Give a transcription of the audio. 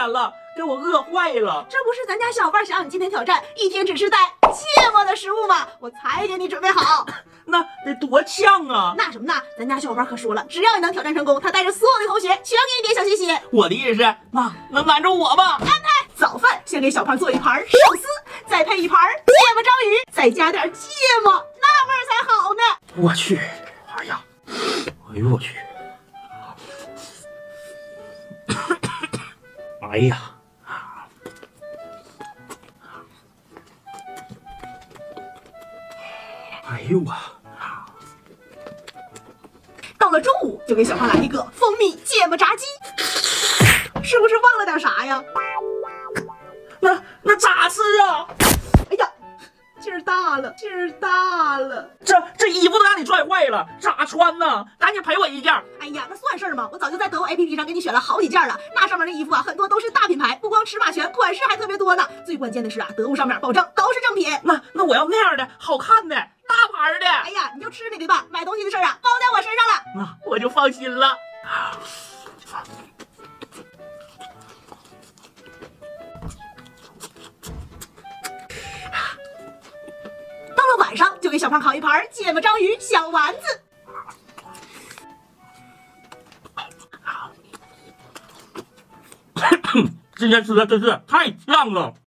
点了，给我饿坏了。 这不是咱家小伙伴想让你今天挑战一天只吃带芥末的食物吗？我才给你准备好。 那得多呛啊！ 那什么呢？咱家小伙伴可说了，只要你能挑战成功，他带着所有的同学全给你点小心心。 我的意思是，妈能拦住我吗？ 安排早饭，先给小胖做一盘寿司，再配一盘芥末章鱼，再加点芥末，那味儿才好呢。 我去，哎呀，哎呦我去，哎呀，哎呦啊！ 到了中午，就给小胖来一个蜂蜜芥末炸鸡，是不是忘了点啥呀？ 那咋吃啊？ 哎呀，劲儿大了，劲儿大了！ 这衣服都让你拽坏了，咋穿呢？赶紧赔我一件。 哎呀，那算事儿吗？我早就在得物 APP 上给你选了好几件了，那上面的衣服啊，很多都是大品牌，不光尺码全，款式还特别多呢。最关键的是啊，得物上面保证都是正品。 那我要那样的，好看的，大牌的。 哎呀，你就吃你的吧，买东西的事儿啊，包在我身上了。 那我就放心了。 到了晚上，就给小胖烤一盘芥末章鱼小丸子。 今天吃的真是太香了。